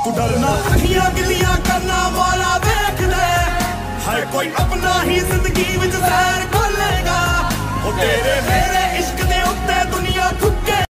तू डरना अखियां गिलियां करना वाला देख ले, है कोई अपना ही जिंदगी विच जहर